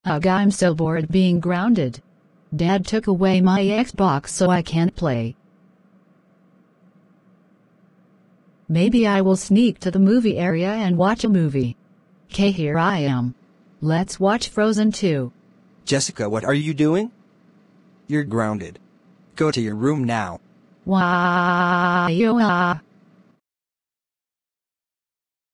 Ugh, I'm so bored being grounded. Dad took away my Xbox so I can't play. Maybe I will sneak to the movie area and watch a movie. Okay, here I am. Let's watch Frozen 2. Jessica, what are you doing? You're grounded. Go to your room now. Why?